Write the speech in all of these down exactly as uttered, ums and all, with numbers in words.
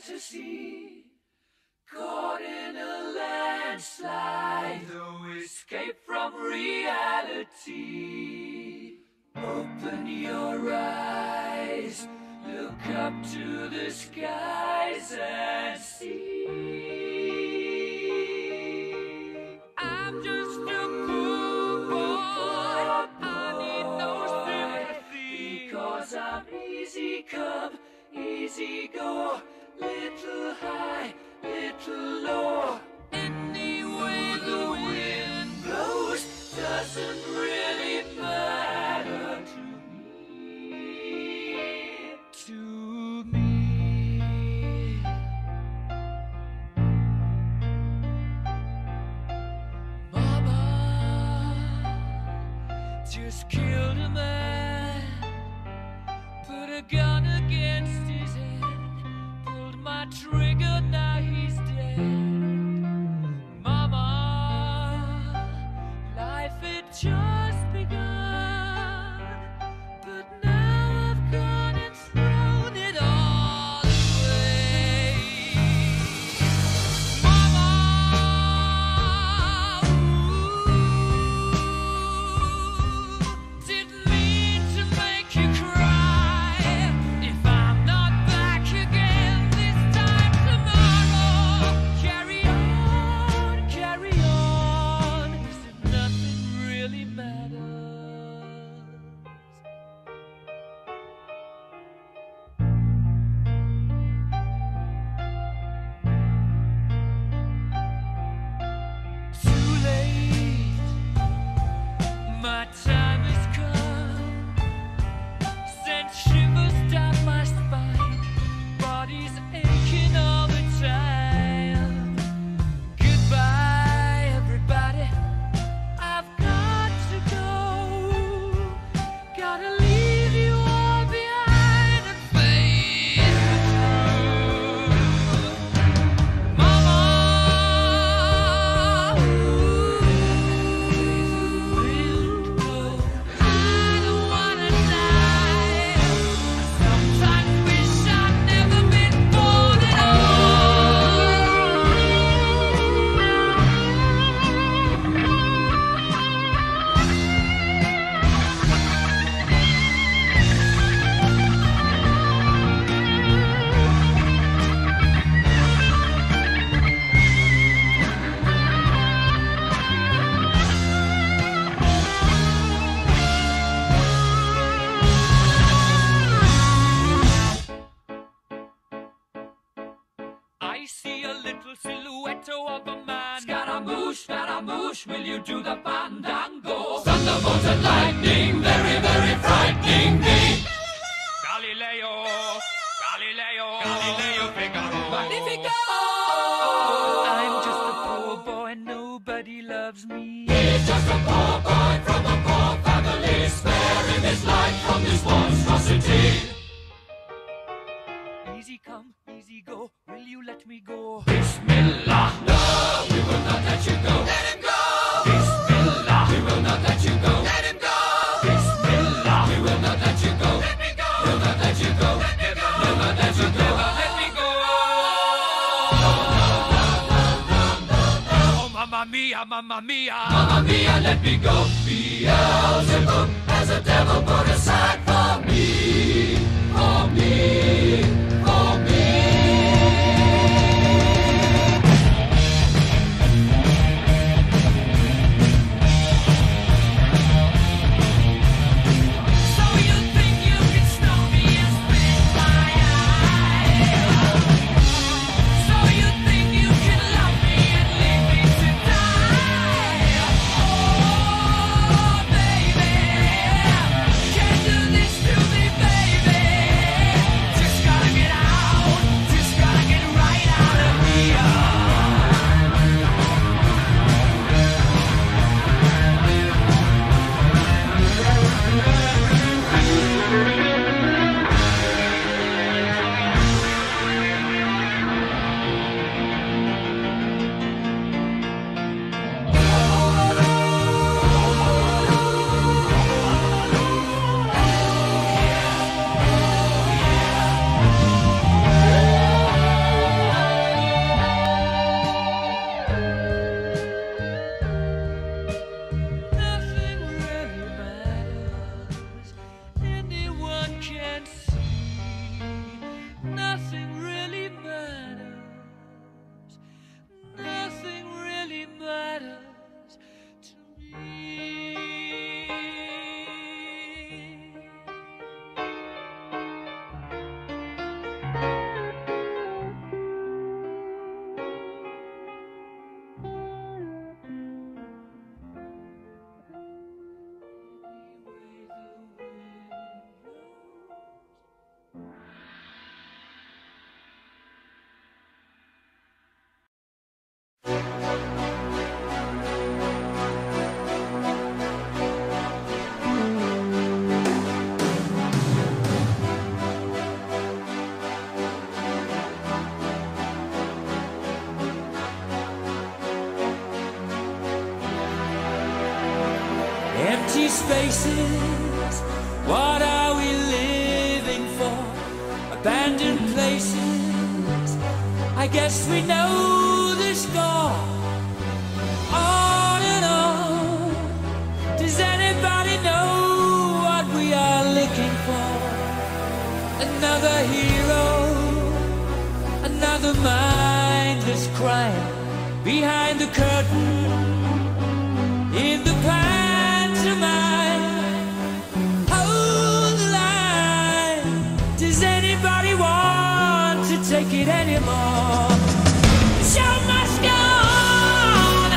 fantasy, caught in a landslide, no escape from reality. Open your eyes, look up to the skies and see. I'm just a poor boy, I need no sympathy, because I'm easy come, easy go, little high, little low. Any way the wind blows doesn't really matter to me, to me. Mama just killed a man, put a gun against his head, pulled my trigger, now he's dead. Mama, life had just begun, but now I've gone and thrown it all away. Mama, ooh, didn't mean to make you cry. If I'm not back again this time tomorrow, carry on, carry on, 'cause nothing really matters. Too late, my time has come, sent shivers down my spine, body's aching all the time. Goodbye, everybody, I've got to go, gotta leave you all behind and face the truth. Mama, ooh, I don't wanna die. I sometimes wish I'd never been born at I see a little silhouette of a man. Scaramouche, Scaramouche, will you do the fandango? Thunderbolt and lightning, very, very frightening me. Galileo, Galileo, Galileo Figaro. Magnifico! I'm just a poor boy, nobody loves me. He's just a poor boy from a poor family, sparing his life from this monstrosity. Easy come, easy go, will you let me go? Bismillah, no, we will not let you go. Let him go! Bismillah, we will not let you go. Let him go! Bismillah, we will not let you go. Let me go! We'll not let you go. Let me go! We'll not let you go. Let me go! Oh, mamma mia, mamma mia, mamma mia, let me go. Beelzebub has a devil put aside for me, for me, for me. So you think you can stop me and spit my eye? So you think you can love me and leave me to die? Oh, baby, can't do this to me, baby. Just gotta get out. empty spaces. What are we living for? Abandoned places. I guess we know the score. On and on. Does anybody know what we are looking for? Another hero, another mindless crime behind the curtain in the pantomime. Hold the line. Does anybody want to take it anymore? The show must go on.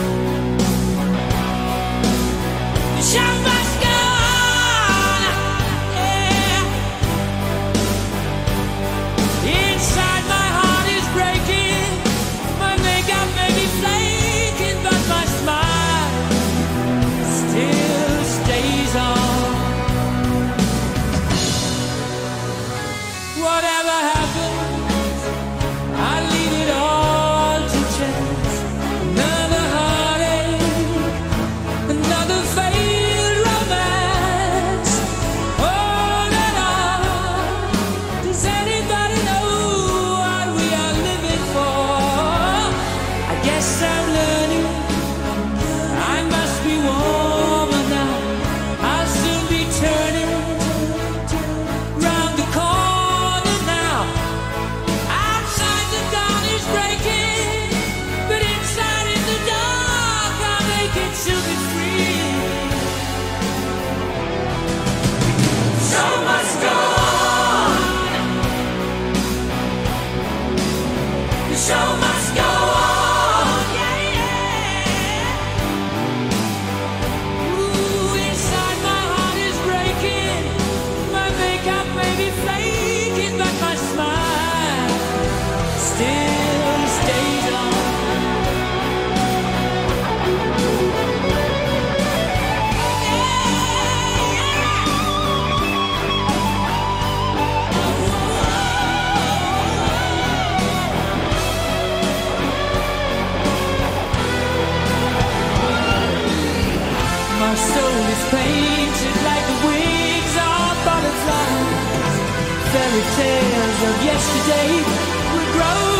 The show must go on. Yeah. Inside my heart is breaking. My makeup may be flaking, but my smile still stays on. Whatever happens, I leave it all to chance. Another heartache, another failed romance. On and on. Does anybody know what we are living for? I guess I'm learning. I must be warmer now. I'll soon be turning round the corner now. Outside the dawn is breaking, but inside in the dark I'll make it to be free. Show must go on. The show must go on. Yeah, yeah. Ooh, inside my heart is breaking. My makeup may be flaking, but my smile still stays on. My soul is painted like the wings of butterflies. Fairy tales of yesterday will grow